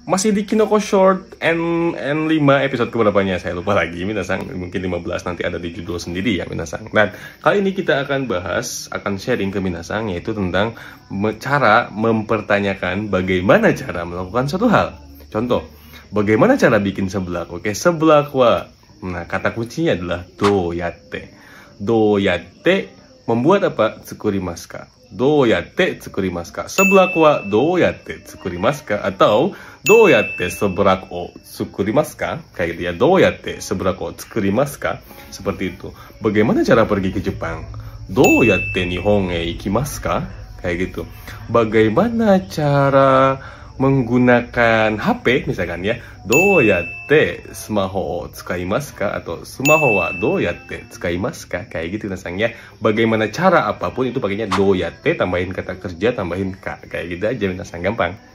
Masih di Kinoko Short N5 episode keberapanya saya lupa lagi minasang, mungkin 15 nanti ada di judul sendiri ya minasang. Dan kali ini kita akan sharing ke minasang, yaitu tentang cara mempertanyakan bagaimana cara melakukan suatu hal. Contoh, bagaimana cara bikin seblak? Oke, seblak wa. Nah, kata kuncinya adalah doyatte. Doyatte membuat apa? Tsukurimasu ka. Doyatte tsukurimasu ka. Seblak wa doyatte tsukurimasu ka, atau doyatte seblak o tsukurimasu ka? Kayak gitu ya. Doyatte seblak o tsukurimasu ka? Seperti itu. Bagaimana cara pergi ke Jepang? Doyatte Nihon e ikimasu ka? Kayak gitu. Bagaimana cara menggunakan HP misalkan ya, doyatte smaho o tsukaimasu ka, atau smaho wa doyatte tsukaimasu ka, kayak gitu nasang ya. Bagaimana cara apapun itu pakainya doyatte, tambahin kata kerja, tambahin ka, kayak gitu aja nasang, gampang.